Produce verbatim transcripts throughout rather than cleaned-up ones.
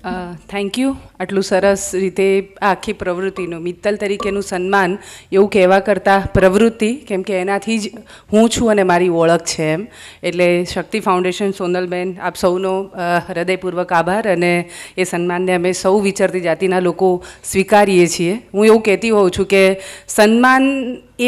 Thank you. આટલું સરસ રીતે આખી પ્રવૃત્તિનું મિત્તલ તરીકેનું સન્માન એવું કહેવા કરતાં પ્રવૃત્તિ, કેમ કે એનાથી જ હું છું અને મારી ઓળખ છે એમ. એટલે શક્તિ ફાઉન્ડેશન સોનલબેન, આપ સૌનો હૃદયપૂર્વક આભાર, અને એ સન્માનને અમે સૌ વિચરતી જાતિના લોકો સ્વીકારીએ છીએ. હું એવું કહેતી હોઉં છું કે સન્માન એ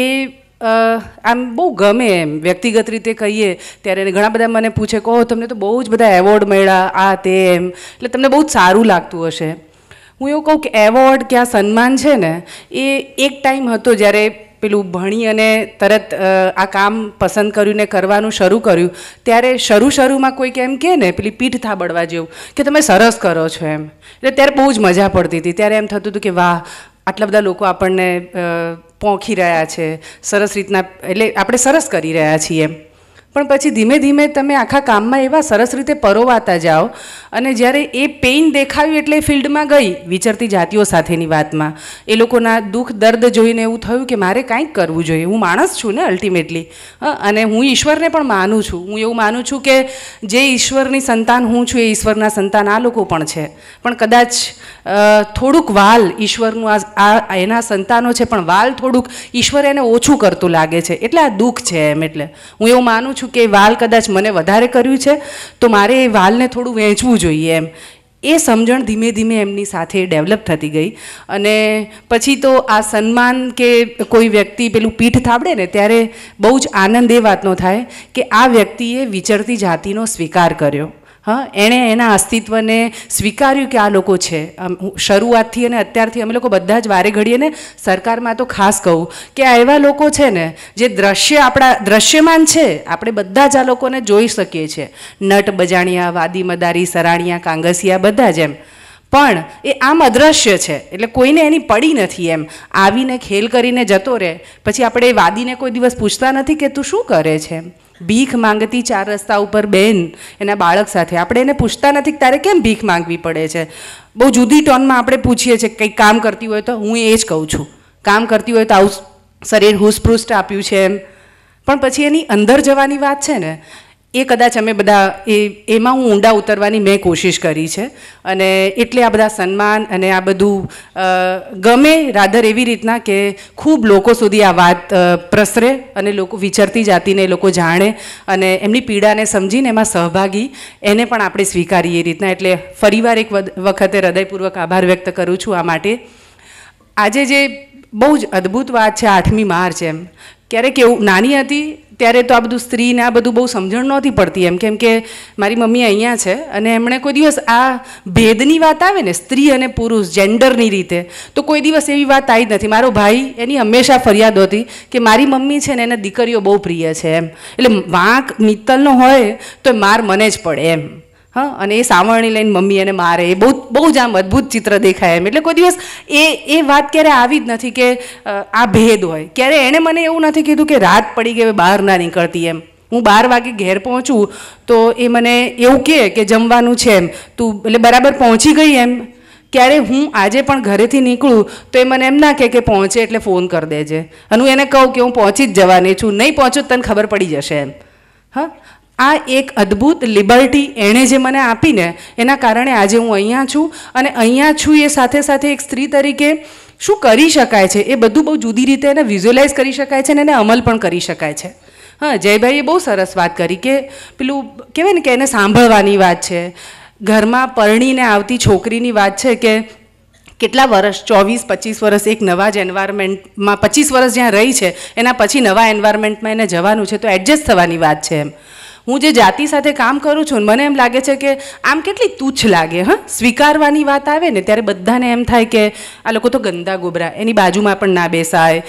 આમ બહુ ગમે એમ, વ્યક્તિગત રીતે કહીએ ત્યારે ઘણા બધા મને પૂછે કહો તમને તો બહુ જ બધા એવોર્ડ મળ્યા આ તે એમ, એટલે તમને બહુ જ સારું લાગતું હશે. હું એવું કહું કે એવોર્ડ કે આ સન્માન છે ને એ એક ટાઈમ હતો જ્યારે પેલું ભણી અને તરત આ કામ પસંદ કર્યું ને કરવાનું શરૂ કર્યું, ત્યારે શરૂ શરૂમાં કોઈક એમ કહે ને પેલી પીઠ થાબડવા જેવું કે તમે સરસ કરો છો એમ, એટલે ત્યારે બહુ જ મજા પડતી હતી. ત્યારે એમ થતું હતું કે વાહ, આટલા બધા લોકો આપણને પોંખી રહ્યા છે, સરસ રીતના, એટલે આપણે સરસ કરી રહ્યા છીએ એમ. પણ પછી ધીમે ધીમે તમે આખા કામમાં એવા સરસ રીતે પરોવાતા જાઓ, અને જ્યારે એ પેઇન દેખાયું એટલે ફિલ્ડમાં ગઈ વિચરતી જાતિઓ સાથેની વાતમાં, એ લોકોના દુઃખ દર્દ જોઈને એવું થયું કે મારે કાંઈક કરવું જોઈએ. હું માણસ છું ને અલ્ટિમેટલી, અને હું ઈશ્વરને પણ માનું છું. હું એવું માનું છું કે જે ઈશ્વરની સંતાન હું છું એ ઈશ્વરના સંતાન આ લોકો પણ છે, પણ કદાચ થોડુંક વાલ ઈશ્વરનું આ એના સંતાનો છે, પણ વાલ થોડુંક ઈશ્વર એને ઓછું કરતું લાગે છે, એટલે આ દુઃખ છે એમ. એટલે હું એવું માનું છું કે વાલ કદાચ મને વધારે કર્યું છે તો મારે એ વાલને થોડું વહેંચવું જોઈએ એમ. એ સમજણ ધીમે ધીમે એમની સાથે ડેવલપ થતી ગઈ, અને પછી તો આ સન્માન કે કોઈ વ્યક્તિ પેલું પીઠ થાબડે ને ત્યારે બહુ જ આનંદ એ વાતનો થાય કે આ વ્યક્તિએ વિચરતી જાતિનો સ્વીકાર કર્યો. હા, એણે એના અસ્તિત્વને સ્વીકાર્યું કે આ લોકો છે. શરૂઆતથી અને અત્યારથી અમે લોકો બધા જ વારે ઘડીએ ને સરકારમાં તો ખાસ કહું કે આ એવા લોકો છે ને જે દ્રશ્ય આપણા દ્રશ્યમાન છે, આપણે બધા જ આ લોકોને જોઈ શકીએ છીએ. નટ બજાણિયા, વાદી મદારી, સરાણિયા, કાંગસિયા બધા જ એમ, પણ એ આમ અદ્રશ્ય છે, એટલે કોઈને એની પડી નથી એમ. આવીને ખેલ કરીને જતો રહે, પછી આપણે એ વાદીને કોઈ દિવસ પૂછતા નથી કે તું શું કરે છે. ભીખ માંગતી ચાર રસ્તા ઉપર બેન એના બાળક સાથે, આપણે એને પૂછતા નથી કે તારે કેમ ભીખ માંગવી પડે છે. બહુ જુદી ટોનમાં આપણે પૂછીએ છીએ કંઈક કામ કરતી હોય તો, હું એ જ કહું છું કામ કરતી હોય તો આવું શરીર હુસપૃષ્ટ આપ્યું છે એમ. પણ પછી એની અંદર જવાની વાત છે ને, એ કદાચ અમે બધા એ એમાં હું ઊંડા ઉતરવાની મેં કોશિશ કરી છે, અને એટલે આ બધા સન્માન અને આ બધું ગમે રાધર એવી રીતના કે ખૂબ લોકો સુધી આ વાત પ્રસરે અને લોકો વિચરતી જાતિને એ લોકો જાણે અને એમની પીડાને સમજીને એમાં સહભાગી એને પણ આપણે સ્વીકારીએ એ રીતના. એટલે ફરીવાર એક વખતે હૃદયપૂર્વક આભાર વ્યક્ત કરું છું આ માટે. આજે જે બહુ જ અદ્ભુત વાત છે આઠમી માર્ચ એમ, ક્યારેક એવું નાની હતી ત્યારે તો આ બધું સ્ત્રીને આ બધું બહુ સમજણ નહોતી પડતી એમ, કેમ કે મારી મમ્મી અહીંયા છે અને એમણે કોઈ દિવસ આ ભેદની વાત આવે ને સ્ત્રી અને પુરુષ જેન્ડરની રીતે, તો કોઈ દિવસ એવી વાત આવી જ નથી. મારો ભાઈ એની હંમેશા ફરિયાદ હતી કે મારી મમ્મી છે ને એને દીકરીઓ બહુ પ્રિય છે એમ, એટલે વાંક મિત્તલનો હોય તો માર મને જ પડે એમ. હા, અને એ સાવરણી લઈને મમ્મી એને મારે, એ બહુ બહુ જ આમ અદ્ભુત ચિત્ર દેખાય એમ. એટલે કોઈ દિવસ એ એ વાત ક્યારે આવી જ નથી કે આ ભેદ હોય. ક્યારે એણે મને એવું નથી કીધું કે રાત પડી ગઈ બહાર ના નીકળતી એમ. હું બાર વાગે ઘેર પહોંચું તો એ મને એવું કહે કે જમવાનું છે એમ, તું એટલે બરાબર પહોંચી ગઈ એમ. ક્યારે હું આજે પણ ઘરેથી નીકળું તો એ મને એમ ના કહે કે પહોંચે એટલે ફોન કરી દેજે, અને હું એને કહું કે હું પહોંચી જ જવાની છું, નહીં પહોંચું તને ખબર પડી જશે એમ. હા, આ એક અદ્ભુત લિબર્ટી એણે જે મને આપીને એના કારણે આજે હું અહીંયા છું, અને અહીંયા છું એ સાથે સાથે એક સ્ત્રી તરીકે શું કરી શકાય છે એ બધું બહુ જુદી રીતે એને વિઝ્યુઅલાઇઝ કરી શકાય છે, અને એને અમલ પણ કરી શકાય છે. હા, જયભાઈએ બહુ સરસ વાત કરી કે પેલું કહેવાય ને કે એને સાંભળવાની વાત છે. ઘરમાં પરણીને આવતી છોકરીની વાત છે કે કેટલા વર્ષ, ચોવીસ પચીસ વર્ષ એક નવા જ એન્વાયરમેન્ટમાં, પચીસ વર્ષ જ્યાં રહી છે એના પછી નવા એન્વાયરમેન્ટમાં એને જવાનું છે, તો એડજસ્ટ થવાની વાત છે એમ. હું જે જાતિ સાથે કામ કરું છું મને એમ લાગે છે કે આમ કેટલી તુચ્છ લાગે. હા, સ્વીકારવાની વાત આવે ને ત્યારે બધાને એમ થાય કે આ લોકો તો ગંદા ગોબરા, એની બાજુમાં પણ ના બેસાય,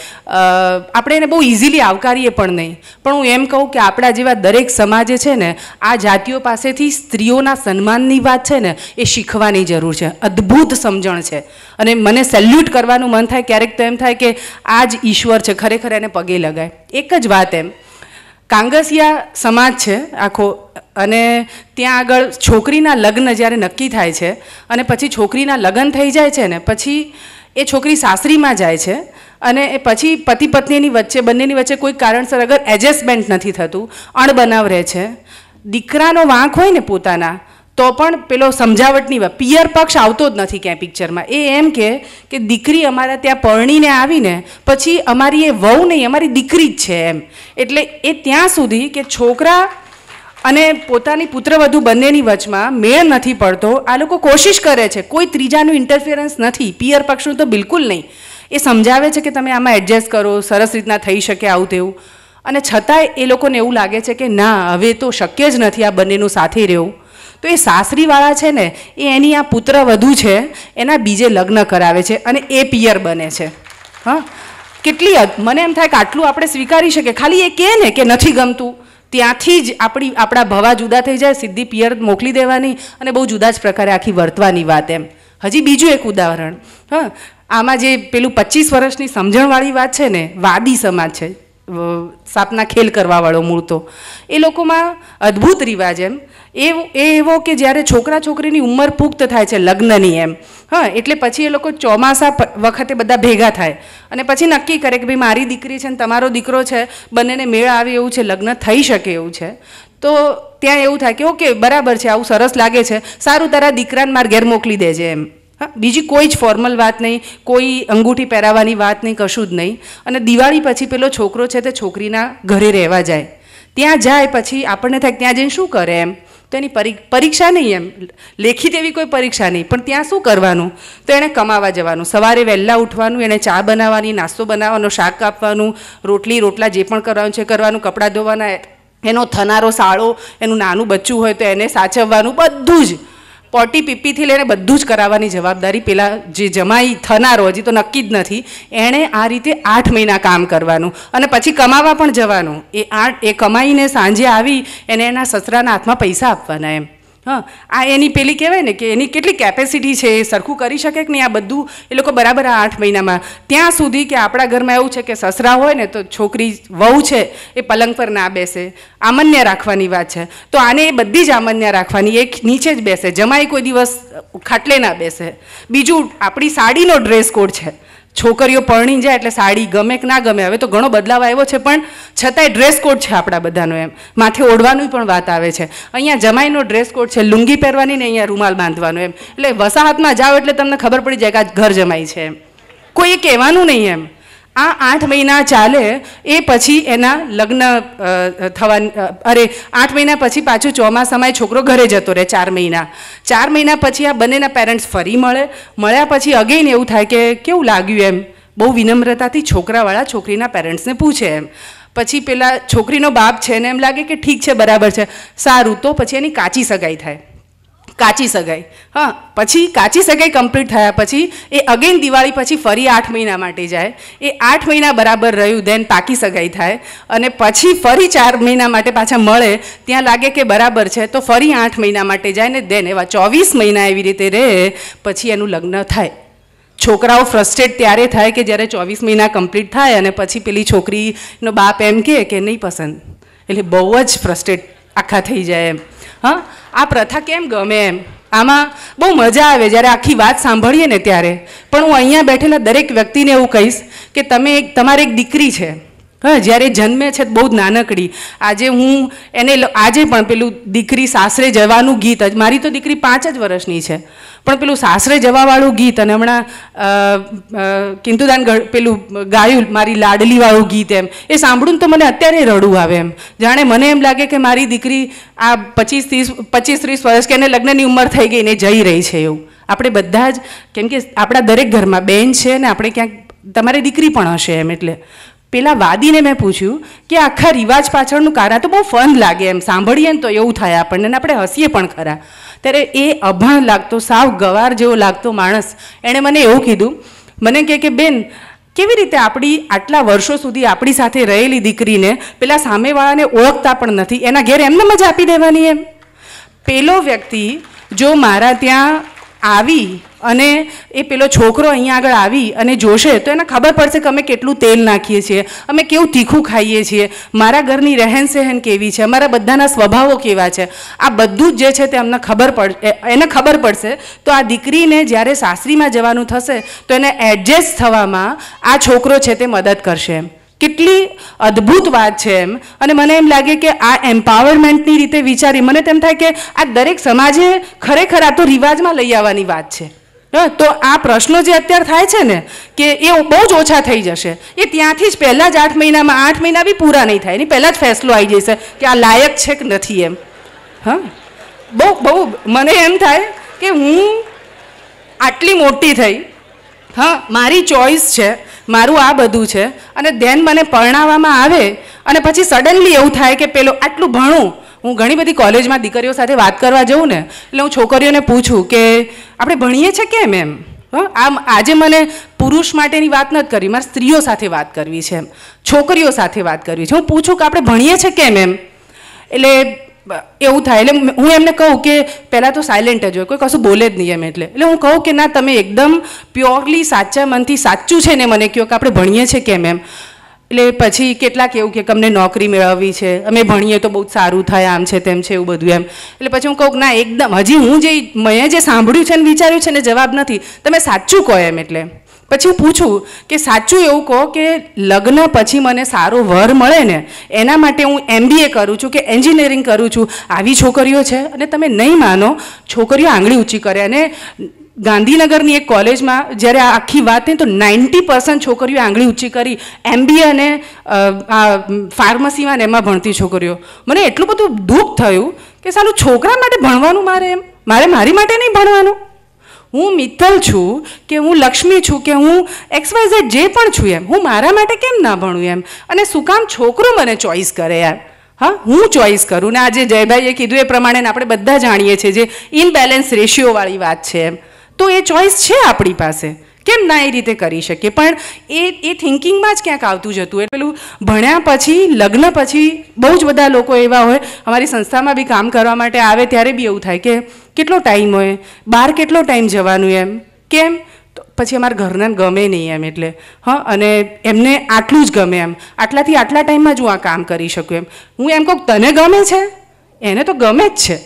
આપણે એને બહુ ઇઝીલી આવકારીએ પણ નહીં. પણ હું એમ કહું કે આપણા જેવા દરેક સમાજે છે ને આ જાતિઓ પાસેથી સ્ત્રીઓના સન્માનની વાત છે ને એ શીખવાની જરૂર છે. અદ્ભુત સમજણ છે, અને મને સેલ્યુટ કરવાનું મન થાય. ક્યારેક તો એમ થાય કે આ જ ઈશ્વર છે, ખરેખર એને પગે લગાય. એક જ વાત એમ, કાંગસિયા સમાજ છે આખો, અને ત્યાં આગળ છોકરીના લગ્ન જ્યારે નક્કી થાય છે અને પછી છોકરીના લગ્ન થઈ જાય છે ને પછી એ છોકરી સાસરીમાં જાય છે, અને એ પછી પતિ પત્નીની વચ્ચે બંનેની વચ્ચે કોઈ કારણસર અગર એડજસ્ટમેન્ટ નથી થતું, અણબનાવ રહે છે, દીકરાનો વાંક હોય ને પોતાના, તો પણ પેલો સમજાવટની વાત, પિયર પક્ષ આવતો જ નથી ક્યાંય પિક્ચરમાં. એ એમ કે કે દીકરી અમારા ત્યાં પરણીને આવીને પછી અમારી એ વહુ નહીં, અમારી દીકરી જ છે એમ. એટલે એ ત્યાં સુધી કે છોકરા અને પોતાની પુત્રવધુ બંનેની વચમાં મેળ નથી પડતો. આ લોકો કોશિશ કરે છે, કોઈ ત્રીજાનું ઇન્ટરફિયરન્સ નથી, પિયર પક્ષનું તો બિલકુલ નહીં. એ સમજાવે છે કે તમે આમાં એડજસ્ટ કરો, સરસ રીતના થઈ શકે આવું તેવું, અને છતાંય એ લોકોને એવું લાગે છે કે ના, હવે તો શક્ય જ નથી આ બંનેનું સાથે રહેવું. તો એ સાસરીવાળા છે ને એ એની આ પુત્રવધુ છે એના બીજે લગ્ન કરાવે છે અને એ પિયર બને છે. હા, કેટલી મને એમ થાય કે આટલું આપણે સ્વીકારી શકીએ, ખાલી એ કહે ને કે નથી ગમતું, ત્યાંથી જ આપણી આપણા ભવા જુદા થઈ જાય, સીધી પિયર મોકલી દેવાની અને બહુ જુદા જ પ્રકારે આખી વર્તવાની વાત એમ. હજી બીજું એક ઉદાહરણ, હા, આમાં જે પેલું પચીસ વર્ષની સમજણવાળી વાત છે ને, વાદી સમાજ છે, સાપના ખેલ કરવાવાળો મૂળ, તો એ લોકોમાં અદ્ભુત રિવાજ એમ એ એ એવો કે જ્યારે છોકરા છોકરીની ઉંમર પુખ્ત થાય છે લગ્નની એમ, હા, એટલે પછી એ લોકો ચોમાસા વખતે બધા ભેગા થાય અને પછી નક્કી કરે કે ભાઈ મારી દીકરી છે ને તમારો દીકરો છે, બંનેને મેળ આવે એવું છે, લગ્ન થઈ શકે એવું છે. તો ત્યાં એવું થાય કે ઓકે બરાબર છે, આવું સરસ લાગે છે, સારું તારા દીકરાને મારા ઘેર મોકલી દેજે એમ. હા, બીજી કોઈ જ ફોર્મલ વાત નહીં, કોઈ અંગૂઠી પહેરાવાની વાત નહીં, કશું જ નહીં. અને દિવાળી પછી પેલો છોકરો છે તે છોકરીના ઘરે રહેવા જાય. ત્યાં જાય પછી આપણને થાય ત્યાં જઈને શું કરે એમ, તો એની પરીક્ષા નહીં એમ, લેખિત એવી કોઈ પરીક્ષા નહીં, પણ ત્યાં શું કરવાનું, તો એણે કમાવા જવાનું, સવારે વહેલા ઉઠવાનું, એણે ચા બનાવવાની, નાસ્તો બનાવવાનો, શાક કાપવાનું, રોટલી રોટલા જે પણ કરવાનું છે કરવાનું, કપડાં ધોવાના, એનો થનારો સાળો, એનું નાનું બચ્ચું હોય તો એને સાચવવાનું, બધું જ પોટી પીપીથી લઈને બધું જ કરાવવાની જવાબદારી પેલા જે જમાઈ થનારો, હજી તો નક્કી જ નથી, એણે આ રીતે આઠ મહિના કામ કરવાનું અને પછી કમાવા પણ જવાનું. એ આઠ એ કમાઈને સાંજે આવી એને એના સસરાના હાથમાં પૈસા આપવાના એમ. હા, આ એની પેલી કહેવાય ને કે એની કેટલી કેપેસિટી છે, એ સરખું કરી શકે કે નહીં, આ બધું એ લોકો બરાબર આ આઠ મહિનામાં. ત્યાં સુધી કે આપણા ઘરમાં એવું છે કે સસરા હોય ને તો છોકરી વહુ છે એ પલંગ પર ના બેસે, આમન્ય રાખવાની વાત છે, તો આને એ બધી જ આમન્ય રાખવાની, એક નીચે જ બેસે, જમાઈ કોઈ દિવસ ખાટલે ના બેસે. બીજું આપણી સાડીનો ડ્રેસ કોડ છે, છોકરીઓ પરણી જાય એટલે સાડી ગમે કે ના ગમે, હવે તો ઘણો બદલાવ આવ્યો છે પણ છતાંય ડ્રેસ કોડ છે આપણા બધાનો એમ. માથે ઓઢવાની પણ વાત આવે છે. અહીંયા જમાઈનો ડ્રેસ કોડ છે, લુંગી પહેરવાની ને અહીંયા રૂમાલ બાંધવાનો એમ. એટલે વસાહતમાં જાઓ એટલે તમને ખબર પડી જાય કે આ ઘર જમાઈ છે એમ, કોઈ એ કહેવાનું નહીં એમ. આ આઠ મહિના ચાલે એ પછી એના લગ્ન થવા, અરે આઠ મહિના પછી પાછું ચોમાસામાં છોકરો ઘરે જતો રહે ચાર મહિના. ચાર મહિના પછી આ બંનેના પેરેન્ટ્સ ફરી મળે, મળ્યા પછી અગેન એવું થાય કે કેવું લાગ્યું એમ, બહુ વિનમ્રતાથી છોકરાવાળા છોકરીના પેરેન્ટ્સને પૂછે એમ. પછી પેલા છોકરીનો બાપ છે ને એમ લાગે કે ઠીક છે બરાબર છે, સારું, તો પછી એની કાચી સગાઈ થાય, કાચી સગાઈ. હા, પછી કાચી સગાઈ કમ્પ્લીટ થયા પછી એ અગેન દિવાળી પછી ફરી આઠ મહિના માટે જાય, એ આઠ મહિના બરાબર રહ્યું, દેન પાકી સગાઈ થાય અને પછી ફરી ચાર મહિના માટે પાછા મળે, ત્યાં લાગે કે બરાબર છે, તો ફરી આઠ મહિના માટે જાય ને દેન એવા ચોવીસ મહિના એવી રીતે રહે, પછી એનું લગ્ન થાય. છોકરાઓ ફ્રસ્ટ્રેટ ત્યારે થાય કે જ્યારે ચોવીસ મહિના કમ્પ્લીટ થાય અને પછી પેલી છોકરીનો બાપ એમ કહે કે નહીં પસંદ, એટલે બહુ જ ફ્રસ્ટ્રેટ આખા થઈ જાય એમ. હા, આ પ્રથા કેમ ગમે એમ, આમાં બહુ મજા આવે જ્યારે આખી વાત સાંભળીએ ને ત્યારે. પણ હું અહીંયા બેઠેલા દરેક વ્યક્તિને એવું કહીશ કે તમે એક તમારી એક દીકરી છે, હા, જ્યારે જન્મે છે બહુ જ નાનકડી, આજે હું એને આજે પણ પેલું દીકરી સાસરે જવાનું ગીત, મારી તો દીકરી પાંચ જ વર્ષની છે પણ પેલું સાસરે જવાવાળું ગીત અને હમણાં કિંતુદાન પેલું ગાયું મારી લાડલીવાળું ગીત એમ, એ સાંભળું તો મને અત્યારે રડવું આવે એમ. જાણે મને એમ લાગે કે મારી દીકરી આ પચીસ ત્રીસ પચીસ ત્રીસ વર્ષ કે એને લગ્નની ઉંમર થઈ ગઈ ને જઈ રહી છે એવું. આપણે બધા જ, કેમ કે આપણા દરેક ઘરમાં બેન છે ને આપણે ક્યાંક તમારી દીકરી પણ હશે એમ. એટલે પેલા વાદીને મેં પૂછ્યું કે આખા રિવાજ પાછળનું કારણ, તો બહુ ફન લાગે એમ, સાંભળીએ ને તો એવું થાય આપણને, ને આપણે હસીએ પણ ખરા. ત્યારે એ અભણ લાગતો, સાવ ગવાર જેવો લાગતો માણસ, એણે મને એવું કીધું, મને કહે કે બેન કેવી રીતે આપણી આટલા વર્ષો સુધી આપણી સાથે રહેલી દીકરીને પેલા સામેવાળાને ઓળખતા પણ નથી, એના ઘેર એમને જ આપી દેવાની એમ. પેલો વ્યક્તિ જો મારા ત્યાં આવી અને એ પેલો છોકરો અહીંયા આગળ આવી અને જોશે તો એને ખબર પડશે કે અમે કેટલું તેલ નાખીએ છીએ, અમે કેવું તીખું ખાઈએ છીએ, મારા ઘરની રહેન સહેન કેવી છે, અમારા બધાના સ્વભાવો કેવા છે, આ બધું જ જે છે તે અમને ખબર પડે, એને ખબર પડશે. તો આ દીકરીને જ્યારે સાસરીમાં જવાનું થશે તો એને એડજસ્ટ થવામાં આ છોકરો છે તે મદદ કરશે એમ. કેટલી અદ્ભુત વાત છે એમ. અને મને એમ લાગે કે આ એમ્પાવરમેન્ટની રીતે વિચારી મને તેમ થાય કે આ દરેક સમાજે ખરેખર આ તો રિવાજમાં લઈ આવવાની વાત છે. તો આ પ્રશ્નો જે અત્યારે થાય છે ને કે એ બહુ જ ઓછા થઈ જશે. એ ત્યાંથી જ પહેલાં જ આઠ મહિનામાં આઠ મહિના બી પૂરા નહીં થાય, એની પહેલાં જ ફેસલો આવી જશે કે આ લાયક છે કે નથી એમ. હા, બહુ બહુ મને એમ થાય કે હું આટલી મોટી થઈ, હા મારી ચોઈસ છે, મારું આ બધું છે, અને દેન મને પરણાવવામાં આવે અને પછી સડનલી એવું થાય કે પેલો આટલું ભણું. હું ઘણી બધી કોલેજમાં દીકરીઓ સાથે વાત કરવા જાઉં ને એટલે હું છોકરીઓને પૂછું કે આપણે ભણીએ છીએ કેમ એમ. આમ આજે મને પુરુષ માટેની વાત નથી કરવી, મારે સ્ત્રીઓ સાથે વાત કરવી છે એમ, છોકરીઓ સાથે વાત કરવી છે. હું પૂછું કે આપણે ભણીએ છીએ કેમ એમ, એટલે એવું થાય. એટલે હું એમને કહું કે પહેલાં તો સાયલેન્ટ જ હોય, કોઈ કશું બોલે જ નહીં એમ. એટલે એટલે હું કહું કે ના, તમે એકદમ પ્યોરલી સાચા મનથી સાચું છે ને મને કહો કે આપણે ભણીએ છીએ કેમ એમ. એટલે પછી કેટલાક એવું કે અમને નોકરી મેળવવી છે, અમે ભણીએ તો બહુ જ સારું થાય, આમ છે તેમ છે એવું બધું એમ. એટલે પછી હું કહું કે ના, એકદમ હજી હું જે મેં જે સાંભળ્યું છે ને વિચાર્યું છે ને જવાબ નથી, તમે સાચું કહો એમ. એટલે પછી હું પૂછું કે સાચું એવું કહો કે લગ્ન પછી મને સારો વર મળે ને એના માટે હું એમબીએ કરું છું કે એન્જિનિયરિંગ કરું છું. આવી છોકરીઓ છે અને તમે નહીં માનો, છોકરીઓ આંગળી ઊંચી કરે. અને ગાંધીનગરની એક કોલેજમાં જ્યારે આ આખી વાત થઈ તો નાઇન્ટી પર્સન્ટ છોકરીઓ આંગળી ઊંચી કરી એમબીએ અને આ ફાર્મસીમાં ને એમાં ભણતી છોકરીઓ. મને એટલું બધું દુઃખ થયું કે સાલું છોકરા માટે ભણવાનું મારે એમ, મારે મારી માટે નહીં ભણવાનું. હું મિત્તલ છું કે હું લક્ષ્મી છું કે હું એક્સ વાય ઝેડ જે પણ છું એમ, હું મારા માટે કેમ ના ભણું એમ. અને શું કામ છોકરો મને ચોઈસ કરે યાર. હા, હું ચોઈસ કરું. ને આજે જયભાઈએ કીધું એ પ્રમાણે આપણે બધા જાણીએ છીએ જે ઇનબેલેન્સ રેશિયોવાળી વાત છે એમ, તો એ ચોઈસ છે આપણી પાસે, કેમ ના એ રીતે કરી શકીએ. પણ એ એ થિંકિંગમાં જ ક્યાંક આવતું જતું. એટલે પેલું ભણ્યા પછી લગ્ન પછી બહુ જ બધા લોકો એવા હોય, અમારી સંસ્થામાં બી કામ કરવા માટે આવે ત્યારે બી એવું થાય કે કેટલો ટાઈમ હોય, બહાર કેટલો ટાઈમ જવાનું એમ, કેમ તો પછી અમારા ઘરનાને ગમે નહીં એમ. એટલે હા, અને એમને આટલું જ ગમે એમ, આટલાથી આટલા ટાઈમમાં જ હું આ કામ કરી શકું એમ. હું એમ કહું તને ગમે છે, એને તો ગમે જ છે,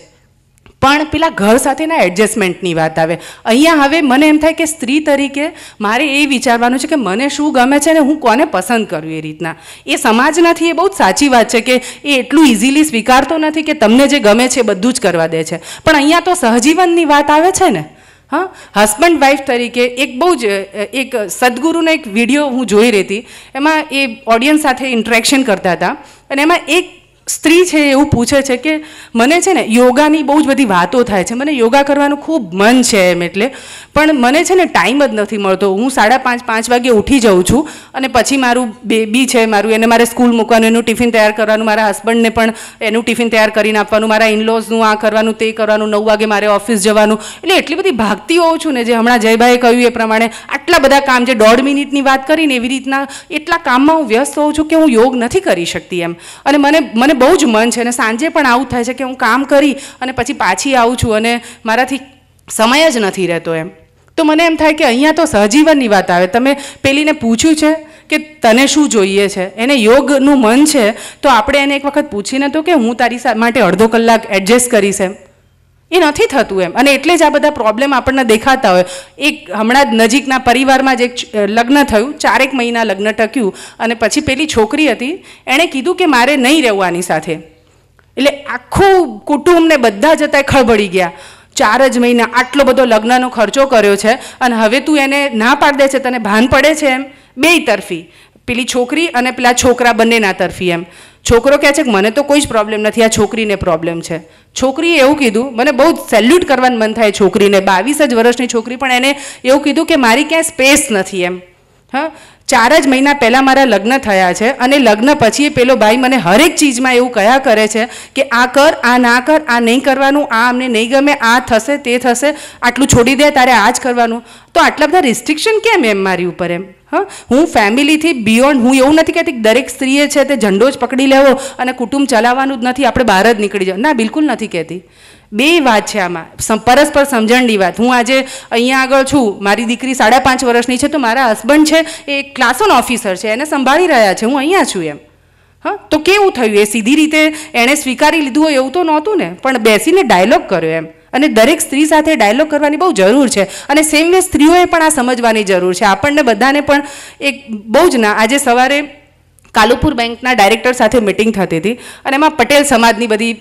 પણ પેલા ઘર સાથેના એડજસ્ટમેન્ટની વાત આવે. અહીંયા હવે મને એમ થાય કે સ્ત્રી તરીકે મારે એ વિચારવાનું છે કે મને શું ગમે છે ને હું કોને પસંદ કરું એ રીતના. એ સમાજ નથી, એ બહુ જ સાચી વાત છે કે એ એટલું ઇઝીલી સ્વીકારતો નથી કે તમને જે ગમે છે એ બધું જ કરવા દે છે. પણ અહીંયા તો સહજીવનની વાત આવે છે ને. હા, હસબન્ડ વાઈફ તરીકે એક બહુ જ એક સદગુરુનો એક વિડીયો હું જોઈ રહી હતી, એમાં એ ઓડિયન્સ સાથે ઇન્ટરેક્શન કરતા હતા અને એમાં એક સ્ત્રી છે એવું પૂછે છે કે મને છે ને યોગાની બહુ જ બધી વાતો થાય છે, મને યોગા કરવાનું ખૂબ મન છે એમ. એટલે પણ મને છે ને ટાઈમ જ નથી મળતો. હું સાડા પાંચ પાંચ વાગે ઉઠી જાઉં છું અને પછી મારું બેબી છે મારું, એને મારે સ્કૂલ મૂકવાનું, એનું ટિફિન તૈયાર કરવાનું, મારા હસબન્ડને પણ એનું ટિફિન તૈયાર કરીને આપવાનું, મારા ઇનલોઝનું આ કરવાનું તે કરવાનું, નવ વાગે મારે ઓફિસ જવાનું. એટલે એટલી બધી ભાગતી હોઉં છું ને, જે હમણાં જયભાઈએ કહ્યું એ પ્રમાણે આટલા બધા કામ, જે દોઢ મિનિટની વાત કરીને એવી રીતના એટલા કામમાં હું વ્યસ્ત હોઉં છું કે હું યોગ નથી કરી શકતી એમ. અને મને મને બહુ જ મન છે અને સાંજે પણ આવું થાય છે કે હું કામ કરી અને પછી પાછી આવું છું અને મારાથી સમય જ નથી રહેતો એમ. તો મને એમ થાય કે અહીંયા તો સહજીવનની વાત આવે. તમે પેલીને પૂછ્યું છે કે તને શું જોઈએ છે, એને યોગનું મન છે તો આપણે એને એક વખત પૂછીને તો કે હું તારી માટે અડધો કલાક એડજસ્ટ કરીશ એમ. એ નથી થતું એમ. અને એટલે જ આ બધા પ્રોબ્લેમ આપણને દેખાતા હોય. એક હમણાં જ નજીકના પરિવારમાં જ એક લગ્ન થયું, ચારેક મહિના લગ્ન ટક્યું અને પછી પેલી છોકરી હતી એણે કીધું કે મારે નહીં રહેવું આની સાથે. એટલે આખું કુટુંબને બધા જતા ખળબળી ગયા. ચાર જ મહિના આટલો બધો લગ્નનો ખર્ચો કર્યો છે અને હવે તું એને ના પાડી દે છે, તને ભાન પડે છે એમ. બેય તરફી, પેલી છોકરી અને પેલા છોકરા બંનેના તરફી એમ. છોકરો કહે છે કે મને તો કોઈ જ પ્રોબ્લેમ નથી, આ છોકરીને પ્રોબ્લેમ છે. છોકરીએ એવું કીધું, મને બહુ જ સેલ્યુટ કરવાનું મન થાય છોકરીને, બાવીસ જ વર્ષની છોકરી, પણ એને એવું કીધું કે મારી ક્યાંય સ્પેસ નથી એમ. હા, ચાર જ મહિના પહેલાં મારા લગ્ન થયા છે અને લગ્ન પછી પેલો ભાઈ મને હરેક ચીજમાં એવું કયા કરે છે કે આ કર, આ ના કર, આ નહીં કરવાનું, આ અમને નહીં ગમે, આ થશે તે થશે, આટલું છોડી દે, તારે આ જ કરવાનું. તો આટલા બધા રિસ્ટ્રિક્શન કેમ એમ મારી ઉપર એમ. હા, હું ફેમિલીથી બિયોન્ડ, હું એવું નથી કહેતી દરેક સ્ત્રીએ છે તે ઝંડો જ પકડી લેવો અને કુટુંબ ચલાવવાનું જ નથી, આપણે બહાર જ નીકળી જાવ, ના બિલકુલ નથી કહેતી. બે વાત છે આમાં, પરસ્પર સમજણની વાત. હું આજે અહીંયા આગળ છું, મારી દીકરી સાડા પાંચ વર્ષની છે તો મારા હસબન્ડ છે એ ક્લાસ વન ઓફિસર છે, એને સંભાળી રહ્યા છે, હું અહીંયા છું એમ. હા, તો કેવું થયું, એ સીધી રીતે એણે સ્વીકારી લીધું હોય એવું તો નહોતું ને, પણ બેસીને ડાયલોગ કર્યો એમ. અને દરેક સ્ત્રી સાથે ડાયલોગ કરવાની બહુ જરૂર છે અને સેમ વે સ્ત્રીઓએ પણ આ સમજવાની જરૂર છે. આપણને બધાને પણ એક બહુ જ ના, આજે સવારે કાલુપુર બેંકના ડાયરેક્ટર સાથે મિટિંગ થતી હતી અને એમાં પટેલ સમાજની બધી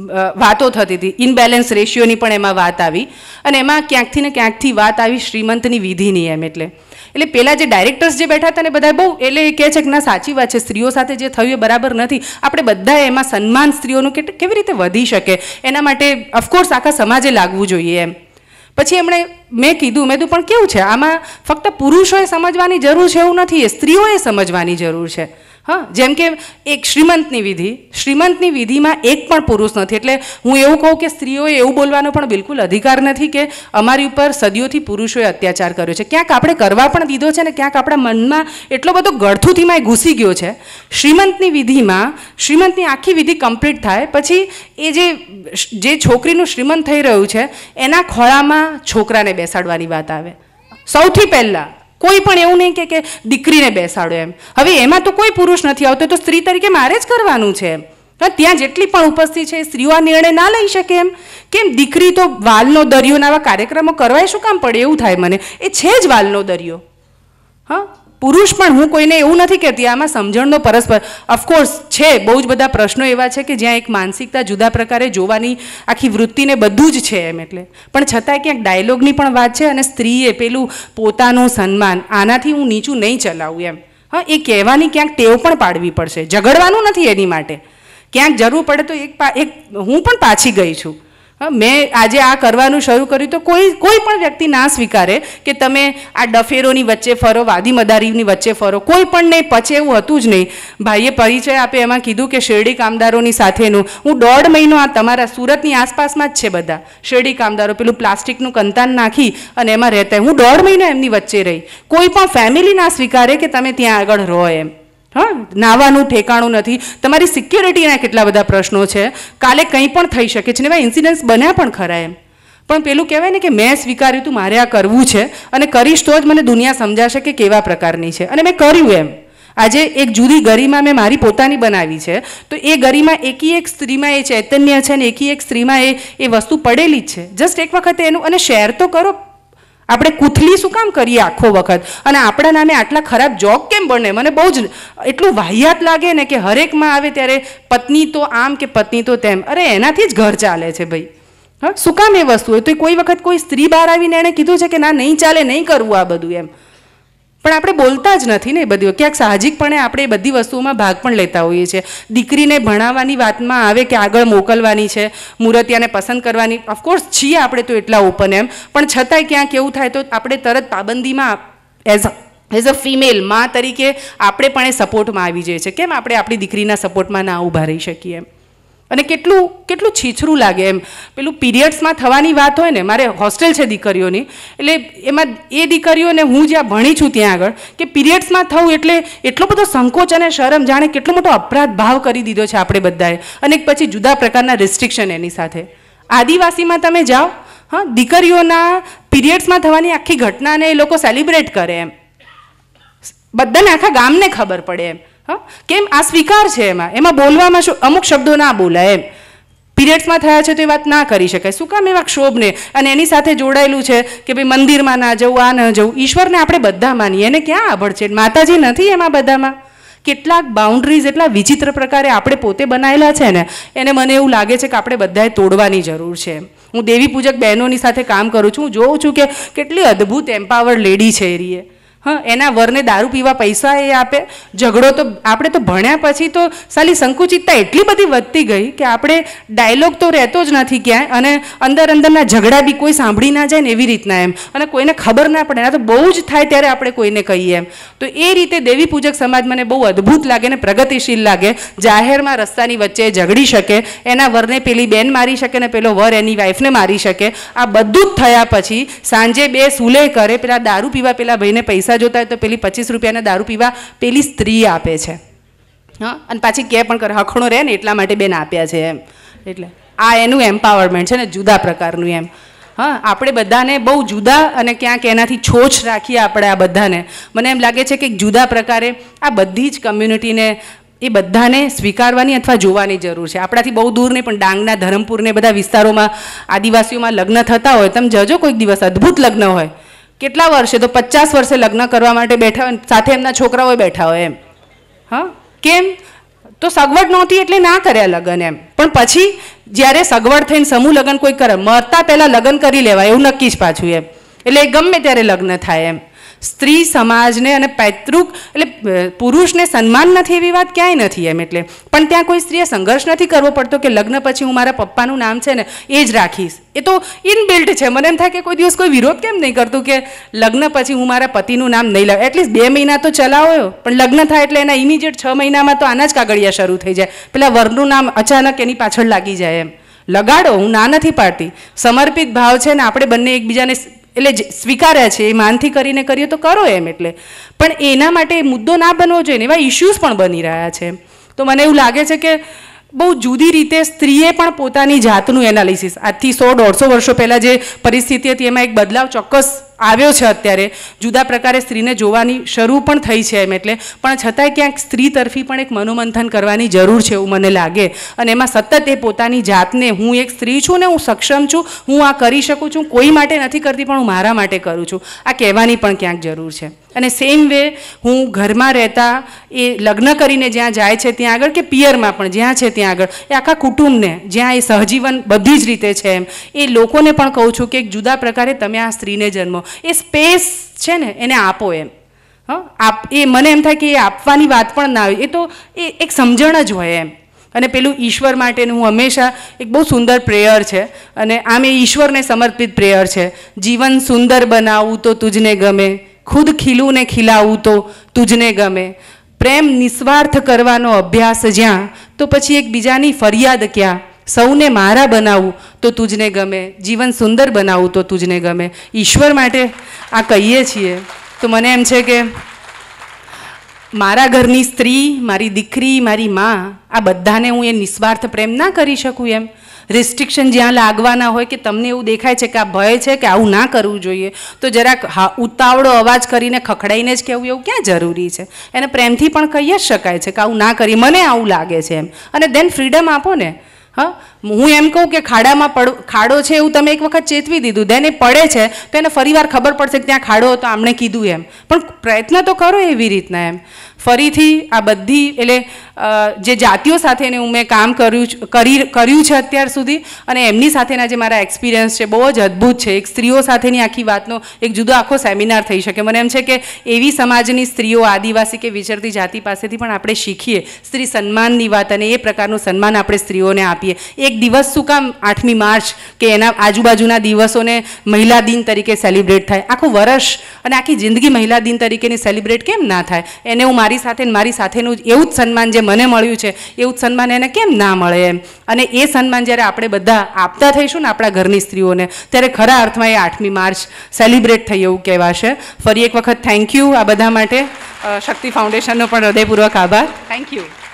વાતો થતી હતી, ઇનબેલેન્સ રેશિયોની પણ એમાં વાત આવી અને એમાં ક્યાંકથી ને ક્યાંકથી વાત આવી શ્રીમંતની વિધિની એમ. એટલે એટલે પેલા જે ડાયરેક્ટર્સ જે બેઠા હતા ને બધા બહુ એટલે એ કહે છે કે ના સાચી વાત છે, સ્ત્રીઓ સાથે જે થયું એ બરાબર નથી, આપણે બધાએ એમાં સન્માન સ્ત્રીઓનું કે કેવી રીતે વધી શકે એના માટે ઓફકોર્સ આખા સમાજે લાગવું જોઈએ એમ. પછી એમણે મેં કીધું મેં કીધું પણ કેવું છે આમાં ફક્ત પુરુષોએ સમજવાની જરૂર છે એવું નથી, એ સ્ત્રીઓએ સમજવાની જરૂર છે. હા, જેમ કે એક શ્રીમંતની વિધિ, શ્રીમંતની વિધિમાં એક પણ પુરુષ નથી. એટલે હું એવું કહું કે સ્ત્રીઓએ એવું બોલવાનો પણ બિલકુલ અધિકાર નથી કે અમારી ઉપર સદીઓથી પુરુષોએ અત્યાચાર કર્યો છે. ક્યાંક આપણે કરવા પણ દીધો છે ને ક્યાંક આપણા મનમાં એટલો બધો ગળથુથીમાં ઘૂસી ગયો છે. શ્રીમંતની વિધિમાં શ્રીમંતની આખી વિધિ કમ્પ્લીટ થાય પછી એ જે જે છોકરીનું શ્રીમંત થઈ રહ્યું છે એના ખોળામાં છોકરાને બેસાડવાની વાત આવે સૌથી પહેલાં. કોઈ પણ એવું નહીં કે કે દીકરીને બેસાડો એમ. હવે એમાં તો કોઈ પુરુષ નથી આવતો, તો સ્ત્રી તરીકે મારે જ કરવાનું છે એમ. ત્યાં જેટલી પણ ઉપસ્થિત છે સ્ત્રીઓ આ નિર્ણય ના લઈ શકે એમ. કેમ દીકરી તો વાલનો દરિયો આવા કાર્યક્રમો કરવાય શું કામ પડે એવું થાય મને. એ છે જ વાલનો દરિયો. હા, પુરુષ પણ હું કોઈને એવું નથી કહેતી, આમાં સમજણનો પરસ્પર ઓફકોર્સ છે. બહુ જ બધા પ્રશ્નો એવા છે કે જ્યાં એક માનસિકતા જુદા પ્રકારે જોવાની આખી વૃત્તિને બધું જ છે એમ. એટલે પણ છતાંય ક્યાંક ડાયલોગની પણ વાત છે અને સ્ત્રીએ પેલું પોતાનું સન્માન આનાથી હું નીચું નહીં ચલાવું એમ. હા, એ કહેવાની ક્યાંક ટેવ પણ પાડવી પડશે. ઝઘડવાનું નથી એની માટે. ક્યાંક જરૂર પડે તો એક એક હું પણ પાછી ગઈ છું. હા, મેં આજે આ કરવાનું શરૂ કર્યું તો કોઈ કોઈ પણ વ્યક્તિ ના સ્વીકારે કે તમે આ ડફેરોની વચ્ચે ફરો, વાદી મદારીની વચ્ચે ફરો, કોઈ પણ નહીં પચે એવું હતું જ નહીં. ભાઈએ પરિચય આપે એમાં કીધું કે શેરડી કામદારોની સાથેનું. હું દોઢ મહિનો આ તમારા સુરતની આસપાસમાં જ છે બધા શેરડી કામદારો, પેલું પ્લાસ્ટિકનું કંતાન નાખી અને એમાં રહેતા. હું દોઢ મહિનો એમની વચ્ચે રહી. કોઈ પણ ફેમિલી ના સ્વીકારે કે તમે ત્યાં આગળ રહો એમ. હા, નાવાનું ઠેકાણું નથી, તમારી સિક્યોરિટીના કેટલા બધા પ્રશ્નો છે, કાલે કંઈ પણ થઈ શકે છે ને એવા ઇન્સિડન્ટ્સ બન્યા પણ ખરા એમ. પણ પેલું કહેવાય ને કે મેં સ્વીકાર્યું હતું મારે આ કરવું છે અને કરીશ તો જ મને દુનિયા સમજાશે કે કેવા પ્રકારની છે અને મેં કર્યું એમ. આજે એક જુદી ગરિમા મેં મારી પોતાની બનાવી છે, તો એ ગરિમા એકી એક સ્ત્રીમાં એ ચૈતન્ય છે ને એકી એક સ્ત્રીમાં એ એ વસ્તુ પડેલી જ છે. જસ્ટ એક વખતે એનું અને શેર તો કરો. આપણે કૂથલી શું કામ કરીએ આખો વખત અને આપણા નામે આટલા ખરાબ જોક કેમ બને? મને બહુ જ એટલું વાહિયાત લાગે ને કે હરેકમાં આવે ત્યારે પત્ની તો આમ કે પત્ની તો તેમ. અરે એનાથી જ ઘર ચાલે છે ભાઈ. હા, શું કામ એ વસ્તુ હોય? તો કોઈ વખત કોઈ સ્ત્રી બહાર આવીને એણે કીધું છે કે ના નહીં ચાલે, નહીં કરવું આ બધું એમ. પણ આપણે બોલતા જ નથી ને એ બધી. ક્યાંક સાહજિકપણે આપણે એ બધી વસ્તુઓમાં ભાગ પણ લેતા હોઈએ છીએ. દીકરીને ભણાવવાની વાતમાં આવે કે આગળ મોકલવાની છે, મૂર્તિયાને પસંદ કરવાની, ઓફકોર્સ છીએ આપણે તો એટલા ઓપન એમ. પણ છતાંય ક્યાંક એવું થાય તો આપણે તરત પાબંદીમાં એઝ એઝ અ ફિમેલ મા તરીકે આપણે પણ એ સપોર્ટમાં આવી જઈએ છીએ. કેમ આપણે આપણી દીકરીના સપોર્ટમાં ના ઊભા રહી શકીએ એમ. અને કેટલું કેટલું છીછરું લાગે એમ. પેલું પીરિયડ્સમાં થવાની વાત હોય ને, મારે હોસ્ટેલ છે દીકરીઓની, એટલે એમાં એ દીકરીઓને હું જ્યાં ભણી છું ત્યાં આગળ કે પીરિયડ્સમાં થવું એટલે એટલો બધો સંકોચ અને શરમ, જાણે કેટલો મોટો અપરાધ ભાવ કરી દીધો છે આપણે બધાએ. અને પછી જુદા પ્રકારના રિસ્ટ્રિક્શન એની સાથે. આદિવાસીમાં તમે જાઓ, હા, દીકરીઓના પીરિયડ્સમાં થવાની આખી ઘટનાને એ લોકો સેલિબ્રેટ કરે એમ. બધાને આખા ગામને ખબર પડે એમ. હા, કેમ? આ સ્વીકાર છે એમાં. એમાં બોલવામાં શું અમુક શબ્દો ના બોલાય એમ. પીરિયડ્સમાં થયા છે તો એ વાત ના કરી શકાય. શું કામ એવા ક્ષોભને? અને એની સાથે જોડાયેલું છે કે ભાઈ મંદિરમાં ના જવું, આ ન જવું. ઈશ્વરને આપણે બધા માનીએ, એને ક્યાં આભળ છે? માતાજી નથી એમાં બધામાં? કેટલાક બાઉન્ડ્રીઝ એટલા વિચિત્ર પ્રકારે આપણે પોતે બનાવેલા છે ને, એને મને એવું લાગે છે કે આપણે બધાએ તોડવાની જરૂર છે. હું દેવી પૂજક બહેનોની સાથે કામ કરું છું, હું જોઉં છું કે કેટલી અદ્ભુત એમ્પાવર્ડ લેડી છે એ રીએ. હા, એના વરને દારૂ પીવા પૈસા એ આપે. ઝઘડો તો આપણે તો ભણ્યા પછી તો સાલી સંકુચિતતા એટલી બધી વધતી ગઈ કે આપણે ડાયલોગ તો રહેતો જ નથી ક્યાંય, અને અંદર અંદરના ઝઘડા બી કોઈ સાંભળી ના જાય ને એવી રીતના એમ, અને કોઈને ખબર ના પડે. એના તો બહુ જ થાય ત્યારે આપણે કોઈને કહીએ એમ. તો એ રીતે દેવી પૂજક સમાજ મને બહુ અદ્ભુત લાગે ને પ્રગતિશીલ લાગે. જાહેરમાં રસ્તાની વચ્ચે ઝઘડી શકે, એના વરને પેલી બેન મારી શકે ને પેલો વર એની વાઈફને મારી શકે. આ બધું જ થયા પછી સાંજે બે સુલે કરે, પેલા દારૂ પીવા પેલા ભાઈને પૈસા જોતા હોય તો પેલી પચીસ રૂપિયાના દારૂ પીવા પેલી સ્ત્રી આપે છે. હા, અને પાછી કે પણ કરે હખણો રહે ને એટલા માટે બેન આપ્યા છે એમ. એટલે આ એનું એમ્પાવરમેન્ટ છે ને જુદા પ્રકારનું એમ. હા, આપણે બધાને બહુ જુદા અને ક્યાંક એનાથી છોછ રાખીએ આપણે આ બધાને. મને એમ લાગે છે કે જુદા પ્રકારે આ બધી જ કમ્યુનિટીને એ બધાને સ્વીકારવાની અથવા જોવાની જરૂર છે. આપણાથી બહુ દૂર નહીં પણ ડાંગના ધરમપુરને બધા વિસ્તારોમાં આદિવાસીઓમાં લગ્ન થતા હોય, તમે જજો કોઈક દિવસ અદ્ભુત લગ્ન હોય. કેટલા વર્ષે તો પચાસ વર્ષે લગ્ન કરવા માટે બેઠા હોય, સાથે એમના છોકરાઓ બેઠા હોય એમ. હા, કેમ? તો સગવડ નહોતી એટલે ના કર્યા લગ્ન એમ. પણ પછી જ્યારે સગવડ થઈને સમૂહ લગ્ન કોઈ કરે, મરતા પહેલાં લગ્ન કરી લેવાય એવું નક્કી જ પાછું એમ. એટલે ગમે ત્યારે લગ્ન થાય એમ. સ્ત્રી સમાજને અને પૈતૃક એટલે પુરુષને સન્માન નથી એવી વાત ક્યાંય નથી એમ. એટલે પણ ત્યાં કોઈ સ્ત્રીએ સંઘર્ષ નથી કરવો પડતો કે લગ્ન પછી હું મારા પપ્પાનું નામ છે ને એ જ રાખીશ. એ તો ઇનબિલ્ટ છે. મને એમ થાય કે કોઈ દિવસ કોઈ વિરોધ કેમ નહીં કરતું કે લગ્ન પછી હું મારા પતિનું નામ નહીં લાવ. એટલીસ્ટ બે મહિના તો ચલાવો, પણ લગ્ન થાય એટલે એના ઇમિડિયેટ છ મહિનામાં તો આના જ કાગળિયા શરૂ થઈ જાય. પેલા વરનું નામ અચાનક એની પાછળ લાગી જાય એમ. લગાડો, હું ના નથી પાડતી. સમર્પિત ભાવ છે ને આપણે બંને એકબીજાને એટલે સ્વીકાર્યા છે એ માનથી કરીને કરીએ તો કરો એમ. એટલે પણ એના માટે મુદ્દો ના બનવો જોઈએ ને એવા ઇશ્યુઝ પણ બની રહ્યા છે. તો મને એવું લાગે છે કે બહુ જુદી રીતે સ્ત્રીએ પણ પોતાની જાતનું એનાલિસિસ આજથી સો દોઢસો વર્ષો પહેલાં જે પરિસ્થિતિ હતી એમાં એક બદલાવ ચોક્કસ આવ્યો છે. અત્યારે જુદા પ્રકારે સ્ત્રીને જોવાની શરૂ પણ થઈ છે એમ. એટલે પણ છતાંય ક્યાંક સ્ત્રી તરફી પણ એક મનોમંથન કરવાની જરૂર છે એવું મને લાગે. અને એમાં સતત એ પોતાની જાતને હું એક સ્ત્રી છું ને હું સક્ષમ છું, હું આ કરી શકું છું, કોઈ માટે નથી કરતી પણ હું મારા માટે કરું છું, આ કહેવાની પણ ક્યાંક જરૂર છે. અને સેમ વે હું ઘરમાં રહેતા એ લગ્ન કરીને જ્યાં જાય છે ત્યાં આગળ કે પિયરમાં પણ જ્યાં છે ત્યાં આગળ એ આખા કુટુંબને જ્યાં એ સહજીવન બધી જ રીતે છે એમ એ લોકોને પણ કહું છું કે એક જુદા પ્રકારે તમે આ સ્ત્રીને જન્મો, એ સ્પેસ છે ને એને આપો એમ. હા, આપ એ મને એમ થાય કે એ આપવાની વાત પણ ના આવે, એ તો એ એક સમજણ જ હોય એમ. અને પેલું ઈશ્વર માટેનું હું હંમેશા એક બહુ સુંદર પ્રેયર છે અને આમ એ ઈશ્વરને સમર્પિત પ્રેયર છે. જીવન સુંદર બનાવવું તો તુજને ગમે, ખુદ ખીલું ને ખીલાવું તો તુજને ગમે, પ્રેમ નિસ્વાર્થ કરવાનો અભ્યાસ જ્યાં તો પછી એકબીજાની ફરિયાદ ક્યાં, સૌને મારા બનાવવું તો તુજને ગમે, જીવન સુંદર બનાવવું તો તુજને ગમે. ઈશ્વર માટે આ કહીએ છીએ તો મને એમ છે કે મારા ઘરની સ્ત્રી, મારી દીકરી, મારી માં, આ બધાને હું એ નિસ્વાર્થ પ્રેમ ના કરી શકું એમ. રિસ્ટ્રિક્શન જ્યાં લાગવાના હોય કે તમને એવું દેખાય છે કે આ ભય છે કે આવું ના કરવું જોઈએ તો જરાક હા ઉતાવળો અવાજ કરીને ખખડાઈને જ કહેવું એવું ક્યાં જરૂરી છે? એને પ્રેમથી પણ કહી જ શકાય છે કે આવું ના કરી, મને આવું લાગે છે એમ. અને દેન ફ્રીડમ આપો ને. હા, હું એમ કહું કે ખાડામાં પડ ખાડો છે એવું તમે એક વખત ચેતવી દીધું, દેન એ પડે છે તો એને ફરી વાર ખબર પડશે કે ત્યાં ખાડો હતો, આમણે કીધું એમ. પણ પ્રયત્ન તો કરો એવી રીતના એમ. ફરીથી આ બધી એટલે જે જાતિઓ સાથે હું મેં કામ કર્યું કરી કર્યું છે અત્યાર સુધી અને એમની સાથેના જે મારા એક્સપિરિયન્સ છે બહુ જ અદ્ભુત છે. એક સ્ત્રીઓ સાથેની આખી વાતનો એક જુદો આખો સેમિનાર થઈ શકે. મને એમ છે કે એવી સમાજની સ્ત્રીઓ, આદિવાસી કે વિચરતી જાતિ પાસેથી પણ આપણે શીખીએ સ્ત્રી સન્માનની વાત અને એ પ્રકારનું સન્માન આપણે સ્ત્રીઓને આપીએ. એક દિવસ શું કામ આઠમી માર્ચ કે એના આજુબાજુના દિવસોને મહિલા દિન તરીકે સેલિબ્રેટ થાય? આખું વર્ષ અને આખી જિંદગી મહિલા દિન તરીકેની સેલિબ્રેટ કેમ ના થાય? એને હું મારી સાથે મારી સાથેનું એવું જ સન્માન જે મને મળ્યું છે એવું જ સન્માન એને કેમ ના મળે એમ. અને એ સન્માન જ્યારે આપણે બધા આપતા થઈશું ને આપણા ઘરની સ્ત્રીઓને ત્યારે ખરા અર્થમાં એ આઠમી માર્ચ સેલિબ્રેટ થઈ એવું કહેવાશે. ફરી એક વખત થેન્ક યુ આ બધા માટે. શક્તિ ફાઉન્ડેશનનો પણ હૃદયપૂર્વક આભાર. Thank you.